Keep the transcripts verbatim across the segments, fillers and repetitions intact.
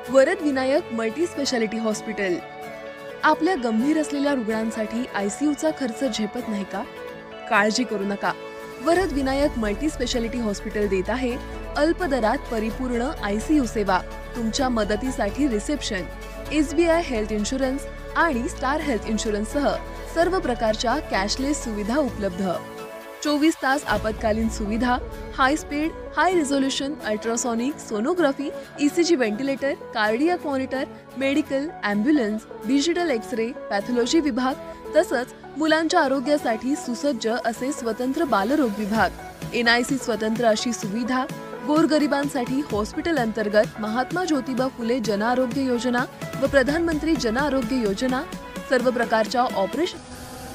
Varad Vinayak multi speciality hospital आपल्या गंभीर असलेल्या रुग्णांसाठी आयसीयूचा खर्च झेपत नाही का? काळजी करू नका. Varad Vinayak multi speciality hospital देत आहे अल्प दरात परिपूर्ण आयसीयू सेवा. तुमच्या मदतीसाठी रिसेप्शन, एसबीआय हेल्थ इन्शुरन्स आणि स्टार हेल्थ इन्शुरन्स सह सर्व प्रकारच्या कॅशलेस सुविधा उपलब्ध. चोवीस तास आपत्कालीन सुविधा, high speed, high resolution ultrasonic sonography, ECG ventilator, cardiac monitor, medical, ambulance, digital x-ray, pathology विभाग तसंच मुलांच्या आरोग्यासाठी सुसज्ज असे स्वतंत्र बालरोग विभाग. एनआयसी स्वतंत्र अशी सुविधा. गोरगरिबांसाठी हॉस्पिटल अंतर्गत महात्मा ज्योतिबा फुले जन आरोग्य योजना व प्रधानमंत्री जन आरोग्य योजना. सर्व प्रकारच्या ऑपरेशन.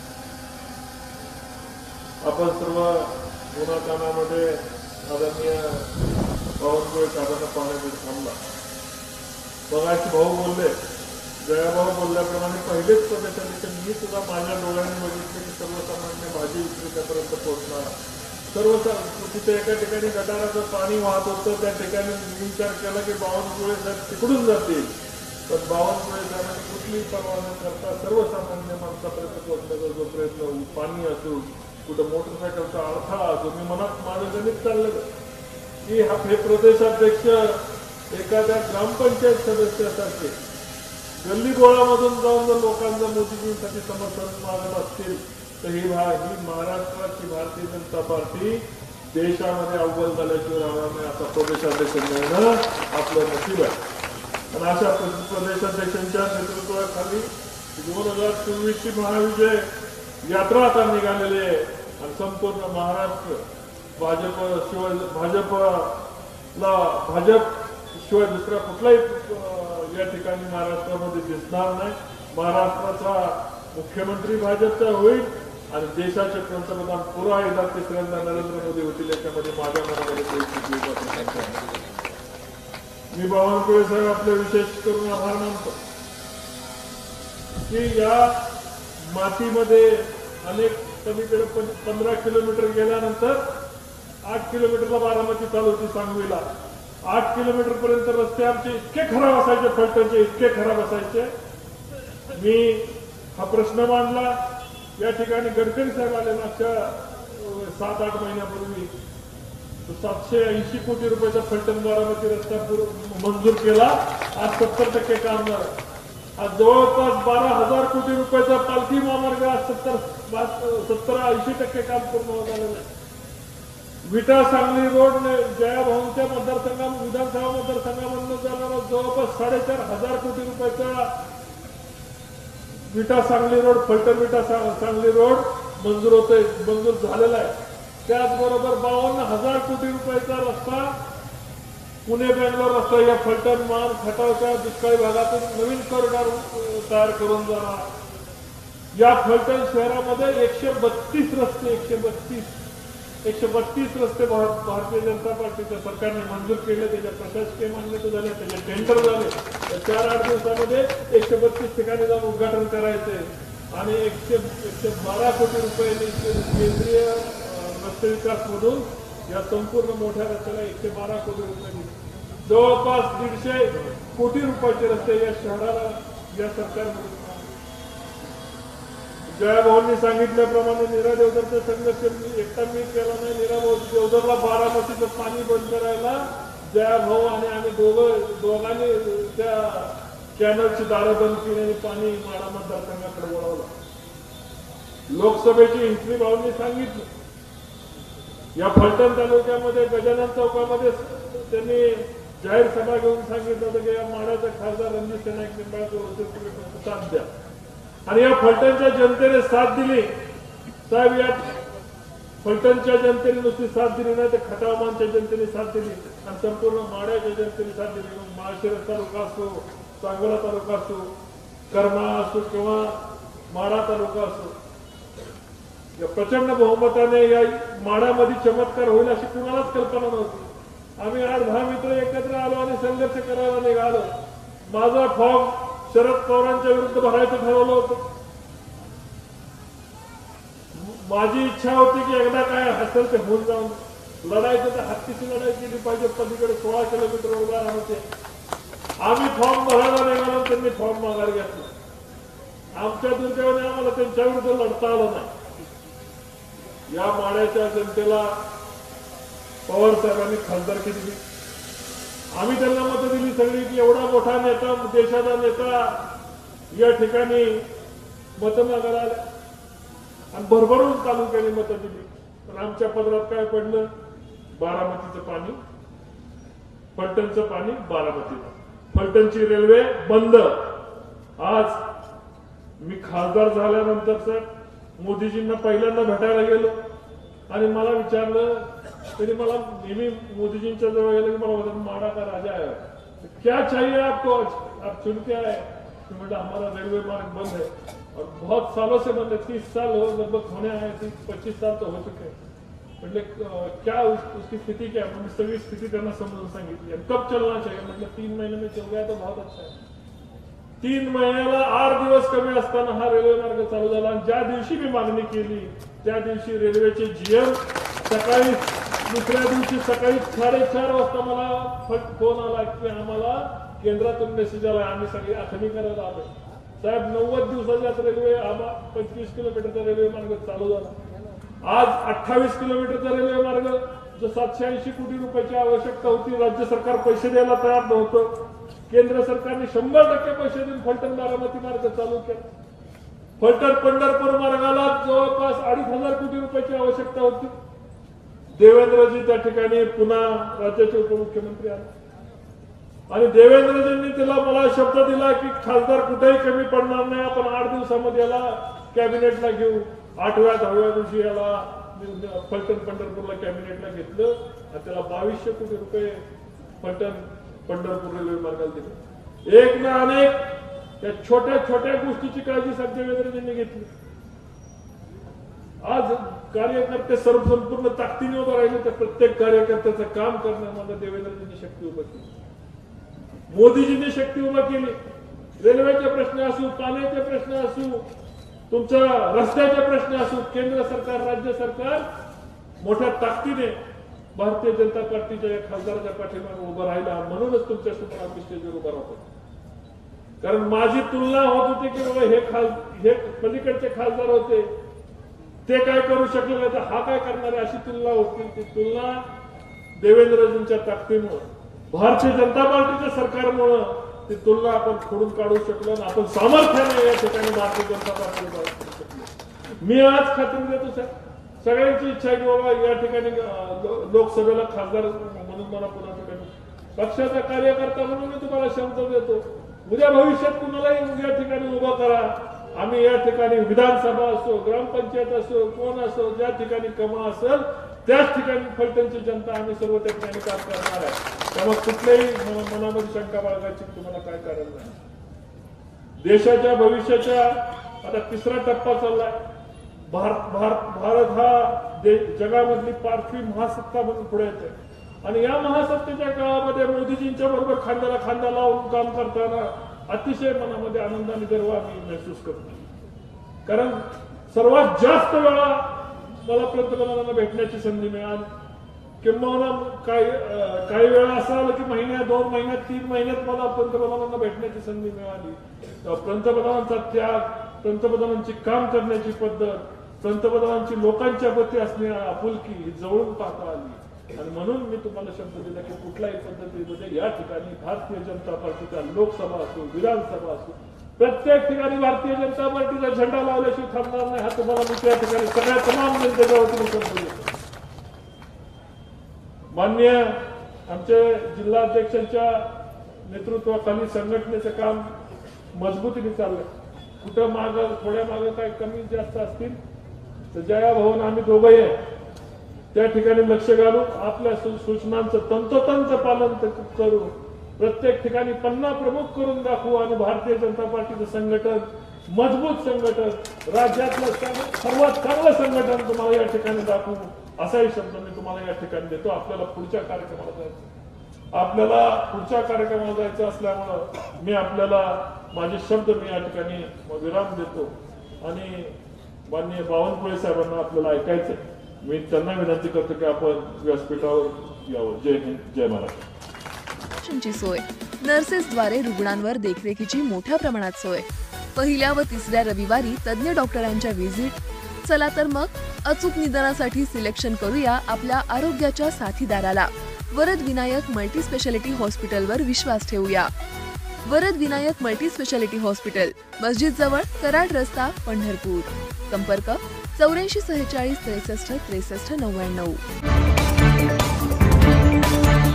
आपण सर्व उन्हातानामध्ये आदरणीय बावनकुळे साहेबांना पाहण्यासाठी थांबला. बघायचे भाऊ बोलले, जयाभाऊ बोलल्याप्रमाणे पहिलेच प्रदेशाचे मी सुद्धा माझ्या डोळ्यांनी बघितले की सर्वसामान्य भाजी विक्रेत्यापर्यंत पोहोचणार. सर्व तिथे एका ठिकाणी गटाराचं पाणी वाहत होतं, त्या ठिकाणी विचार केला की बावनकुळे साहेब तिकडून जातील, पण बावनकुळे साहेबांनी कुठलीही पर्वा न करता सर्वसामान्य माणसापर्यंत पोहोचण्याचा जो प्रयत्न, पाणी असो कुठं मोटरसायकलचा अडथळा असो, मी मनात माझं गणित चाललं की हा हे प्रदेशाध्यक्ष एखाद्या ग्रामपंचायत सदस्यासारखे गल्ली गोळामधून जाऊन जर लोकांना मोदीजींसाठी समर्थन मागत असतील तर ही भा ही महाराष्ट्राची भारतीय जनता पार्टी देशामध्ये अव्वल झाल्याशिवाय राहणार नाही. असा प्रदेशाध्यक्ष मिळणं आपलं नशीब आहे. आणि अशा प्रदेशाध्यक्षांच्या नेतृत्वाखाली दोन हजार चोवीस ची महाविजय यात्रा आता निघालेली आहे आणि संपूर्ण महाराष्ट्र भाजप शिवाय भाजपला भाजप शिवाय दुसरा कुठलाही या ठिकाणी महाराष्ट्रामध्ये दिसणार नाही. महाराष्ट्राचा मुख्यमंत्री भाजपचा होईल आणि देशाचे पंतप्रधान पुन्हा एकदा तिसऱ्यांदा नरेंद्र मोदी होतील याच्यामध्ये माझ्या मनामध्ये. मी बावनकुळे साहेब आपले विशेष करून आभार मानतो की या मातीमध्ये अनेक सगळीकडे पंधरा किलोमीटर गेल्यानंतर आठ किलोमीटरला बारामती चालू होती सांगवीला. आठ किलोमीटर पर्यंत रस्ते आमचे इतके खराब असायचे, फलटणचे इतके खराब असायचे. मी हा प्रश्न मांडला. या ठिकाणी गडकरी साहेब आले मागच्या सात आठ महिन्यापूर्वी. सातशे ऐंशी कोटी रुपयाचा फलटण बारामती रस्ता मंजूर केला. आज सत्तर टक्के काम झालं. आज जवळपास बारा हजार कोटी रुपयाचा पालखी महामार्ग आज सत्तर सत्तर ऐंशी टक्के काम पूर्ण होत आलेलं आहे. विटा सांगली रोड जयाभाऊंच्या मतदारसंघा विधानसभा मतदारसंघामधून जाणारा जवळपास साडेचार हजार कोटी रुपयाचा विटा सांगली रोड, फलटण विटा सांगली रोड मंजूर होतोय, मंजूर झालेला आहे. त्याचबरोबर बावन्न हजार कोटी रुपयाचा रस्ता पुणे बेंगलोर रस्ता या फलटण मान खटावच्या दुष्काळी भागातून नवीन कॉरिडॉर तयार करून जाणार. या फलटण शहरामध्ये एकशे बत्तीस रस्ते एकशे बत्तीस एकशे बत्तीस रस्ते भारतीय जनता पार्टीच्या सरकारने मंजूर केले. त्याच्या प्रशासकीय मान्यता झाले, त्याचे टेंडर झाले. त्या चार आठ दिवसामध्ये एकशे बत्तीस ठिकाणी जाऊन उद्घाटन करायचे आणि एकशे एकशे बारा कोटी रुपयांनी केंद्रीय रस्ते विकास मधून या संपूर्ण मोठ्या रस्त्याला एकशे बारा कोटी रुपये, जवळपास दीडशे कोटी रुपयाचे रस्ते या शहराला या सरकारमध्ये. जयाभाऊंनी सांगितल्याप्रमाणे नीरा देवधरचा संघर्ष एकटा मी केला नाही. नीरा देवधरला बारामतीचं पाणी बंद करायला जयाभाऊ आणि आम्ही दोघं दोघांनी त्या कॅनलची दारं बंद केली आणि पाणी माडा मतदारसंघाकडे वळवलं. लोकसभेची हिंसणी भाऊंनी सांगितलं. या फलटण तालुक्यामध्ये गजानन चौकामध्ये त्यांनी जाहीर सभा घेऊन सांगितलं होतं की या माडाचा खासदार रणजित सिन्हा निंबाळकर साथ द्या. आणि या फलटणच्या जनतेने साथ दिली. साहेब, या फलटणच्या जनतेने नुसती साथ दिली नाही तर खटावमानच्या जनतेने साथ दिली आणि संपूर्ण माड्याच्या जनतेने साथ दिली. माळशिरस तालुका असो, सांगोला तालुका असो, करमाळा असो किंवा माडा तालुका असो, या प्रचंड बहुमताने या माड्यामध्ये चमत्कार होईल अशी कुणालाच कल्पना नव्हती. आम्ही आठ दहा मित्र एकत्र आलो आणि संघर्ष करायला निघालो. माझा फॉर्म शरद पवारांच्या विरुद्ध भरायचं ठरवलं होतं. माझी इच्छा होती की एकदा काय असेल ते होऊन जाऊन लढायचं तर हत्तीची लढाई केली पाहिजे. पलीकडे सोळा किलोमीटर उभा राहते. आम्ही फॉर्म भरायला निघालो, त्यांनी फॉर्म माघार घेतला. आमच्या दुर्दैवाने आम्हाला त्यांच्या विरुद्ध लढता आलं नाही. या माड्याच्या जनतेला पवार साहेबांनी खासदारकी दिली. आम्ही त्यांना मतं दिली सगळी की एवढा मोठा नेता, देशाचा नेता या ठिकाणी मतं मागायला आल्या आणि भरभरून तालुक्याने मतं दिली. पण आमच्या पदरात काय पडलं? बारामतीचं पाणी, फलटणचं पाणी बारामतीला, फलटणची रेल्वे बंद. आज मी खासदार झाल्यानंतर सर मोदीजींना पहिल्यांदा भेटायला गेलो आणि मला विचारलं, त्यांनी मला नेहमी मोदीजींच्या जवळ गेलं की मला बोलतात माडा का राजा है, क्या चाहिए आपको, आप चुनते आए. मैं बोला हमारा रेलवे मार्ग बंद है और बहुत सालों से बंद है, तीस साल हो लगभग होने आए, तीस पच्चीस साल तो हो चुके हैं. मतलब क्या उस, उसकी स्थिति क्या है? मैंने सभी स्थिति करना समझून सांगितली. कब चलना चाहिए? मतलब तीन महीने में चल गया तो बहुत अच्छा है. तीन महिन्याला आठ दिवस कमी असताना हा रेल्वे मार्ग चालू झाला. आणि ज्या दिवशी मी मागणी केली त्या दिवशी रेल्वेचे जीएम सकाळी, दुसऱ्या दिवशी सकाळी साडेचार वाजता मला फोन आला की आम्हाला केंद्रातून मेसेज आला, आम्ही सगळी आखणी करायला आलो. साहेब नव्वद दिवसाच्याच रेल्वे आम्हा पंचवीस किलोमीटरचा रेल्वे मार्ग चालू झाला. आज अठ्ठावीस किलोमीटरचा रेल्वे मार्ग जो सातशे ऐंशी कोटी रुपयाची आवश्यकता होती, राज्य सरकार पैसे द्यायला तयार नव्हतं. केंद्र सरकारने शंभर टक्के पैसे देऊन फलटण बारामती मार्ग चालू केला. फलटण पंढरपूर मार्गाला जवळपास अडीच हजार कोटी रुपयाची आवश्यकता होती. देवेंद्रजी त्या ठिकाणी पुन्हा राज्याचे उपमुख्यमंत्री आले आणि देवेंद्रजींनी त्याला मला शब्द दिला की खासदार कुठेही कमी पडणार नाही, आपण आठ दिवसामध्ये याला कॅबिनेटला घेऊ. आठव्या दहाव्या दिवशी याला फलटण पंढरपूरला कॅबिनेटला घेतलं आणि त्याला बावीसशे कोटी रुपये फलटण पंढरपूर रेल्वे मार्गाला दिले. एक ना अनेक त्या छोट्या छोट्या गोष्टीची काळजी साहेब देवेंद्रजींनी घेतली. आज कार्यकर्ते सर्व संपूर्ण ताकदीने उभं राहिले, तर प्रत्येक कार्यकर्त्याचं काम करण्यामध्ये देवेंद्रजींनी शक्ती उभं केली, मोदीजींनी शक्ती उभं केली. रेल्वेचे प्रश्न असू, पाण्याचे प्रश्न असू, तुमच्या रस्त्याचे प्रश्न असू, केंद्र सरकार राज्य सरकार मोठ्या ताकदीने भारतीय जनता पार्टीच्या या खासदाराच्या पाठीमागे उभं राहिला. म्हणूनच तुमच्या समोर आम्ही स्टेजवर उभा राहतो. कारण माझी तुलना होत होती की बाबा हे खास हे पलीकडचे खासदार होते, ते काय करू शकले नाही तर हा काय करणार आहे, अशी तुलना होती. ती तुलना देवेंद्रजींच्या ताकदीमुळे, भारतीय जनता पार्टीच्या सरकारमुळे ती तुलना आपण खोडून काढू शकलो आणि आपण सामर्थ्याने या ठिकाणी भारतीय जनता पार्टीला करू शकलो. मी आज खात्री देतो साहेब, सगळ्यांची इच्छा आहे की बाबा या ठिकाणी लोकसभेला खासदार म्हणून मला पुन्हा ठिकाणी पक्षाचा कार्यकर्ता म्हणून मी तुम्हाला शब्द देतो. उद्या भविष्यात कुणालाही या ठिकाणी उभं करा. आम्ही या ठिकाणी विधानसभा असो, ग्रामपंचायत असो, कोण असो, ज्या ठिकाणी कमा असेल त्याच ठिकाणी फलटणची जनता आम्ही सर्व त्या ठिकाणी काम करणार आहे. त्यामुळे कुठल्याही मनामध्ये शंका बाळगायची तुम्हाला काय कारण नाही. देशाच्या भविष्याच्या आता तिसरा टप्पा चाललाय. भारत भारत भारत हा जगामधली पाचवी महासत्ता म्हणून पुढे येते आणि या महासत्तेच्या काळामध्ये मोदीजींच्या बरोबर खांद्याला खांदा लावून काम करताना अतिशय मनामध्ये आनंद आणि गर्व आम्ही महसूस करतो. कारण सर्वात जास्त वेळा मला पंतप्रधानांना भेटण्याची संधी मिळाली. किंबहुना काही काही वेळा असं आलं की महिन्यात, दोन महिन्यात, तीन महिन्यात मला पंतप्रधानांना भेटण्याची संधी मिळाली. पंतप्रधानांचा त्याग, पंतप्रधानांची काम करण्याची पद्धत, पंतप्रधानांची लोकांच्या प्रती असणे आपुलकी ही जवळून पाहता आली. आणि म्हणून मी तुम्हाला शब्द दिला की कुठल्याही पद्धतीमध्ये या ठिकाणी भारतीय जनता पार्टीचा लोकसभा असो, विधानसभा असो, प्रत्येक ठिकाणी भारतीय जनता पार्टीचा झेंडा लावल्याशिवाय थांबणार नाही. हा तुम्हाला मी त्या ठिकाणी सगळ्या तमाम जनतेच्या वतीने शब्द देतो. मान्य आमच्या जिल्हाध्यक्षांच्या नेतृत्वाखाली संघटनेचं काम मजबूतीने चाललंय. कुठं माग थोड्या माग काय कमी जास्त असतील तर जया भवन आम्ही दोघंही आहे त्या ठिकाणी लक्ष घालू, आपल्या सूचनांचं तंतोतंत पालन करू, प्रत्येक ठिकाणी पन्ना प्रमुख करून दाखवू आणि भारतीय जनता पार्टीचं संघटन मजबूत संघटन, राज्यातलं सर्वात चांगलं संघटन तुम्हाला या ठिकाणी दाखवू असाही शब्द मी तुम्हाला या ठिकाणी देतो. आपल्याला पुढच्या कार्यक्रमाला जायचं आपल्याला पुढच्या कार्यक्रमाला जायचं असल्यामुळं मी आपल्याला माझे शब्द मी या ठिकाणी विराम देतो आणि माननीय बावनकुळे साहेबांना आपल्याला ऐकायचंय. मी त्यांना विनंती करतो की आपण व्यासपीठावर यावं. जय हिंद, जय महाराष्ट्र. सोय नर्सेसद्वारे रुग्णांवर देखरेखीची मोठ्या प्रमाणात सोय, पहिल्या व तिसऱ्या रविवारी तज्ज्ञ डॉक्टरांच्या व्हिजिट. चला तर मग अचूक निदानासाठी सिलेक्शन करूया आपल्या आरोग्याच्या साथीदाराला. वरद विनायक मल्टी स्पेशालिटी हॉस्पिटलवर विश्वास ठेवूया. Varad Vinayak multi speciality hospital, मस्जिद जवळ, कराड रस्ता, पंढरपूर. संपर्क चौऱ्याऐंशी सेहेचाळीस त्रेसष्ट त्रेसष्ट नव्याण्णव.